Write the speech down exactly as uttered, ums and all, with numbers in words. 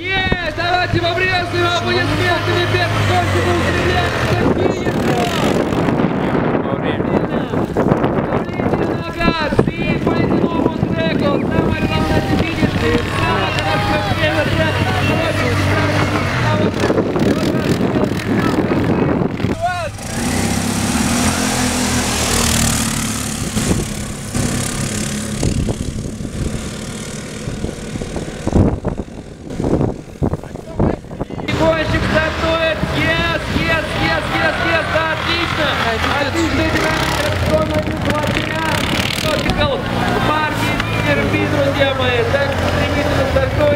Есть! Давайте поприветствуем аплодисментами первых кончиков устремляется нога, три по ледяному треку, самое главное финишный, самое хорошее время трека, гонщик стартует, yes, yes, yes, yes, yes, да, отлично, отличная динамика, Токикал, марки, терпи, друзья мои, так стремительно стартует.